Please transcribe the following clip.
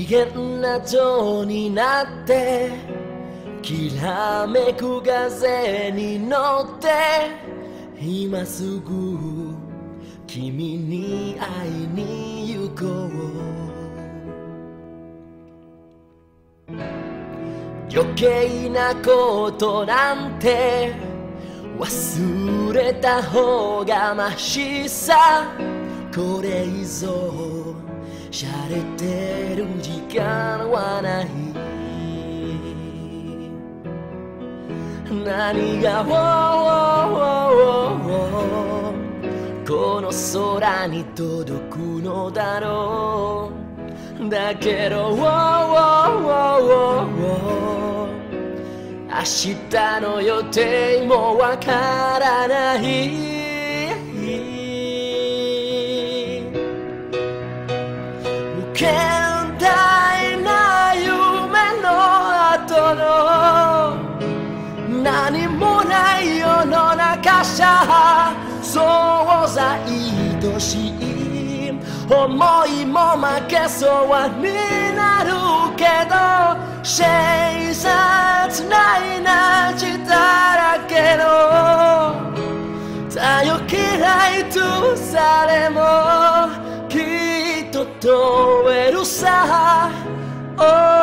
限な情になってきらめく風に乗って今すぐ君に会いに行こう。余計なことなんて忘れた方がましさ。これ以上しゃれてる時間はない。何がこの空に届くのだろう。だけど明日の予定もわからない。無限大な夢の後の何もない世の中さ。そうさ愛しい思いも負けそうになるけど、小さな命だらけの頼りないとされもきっと問えるさ。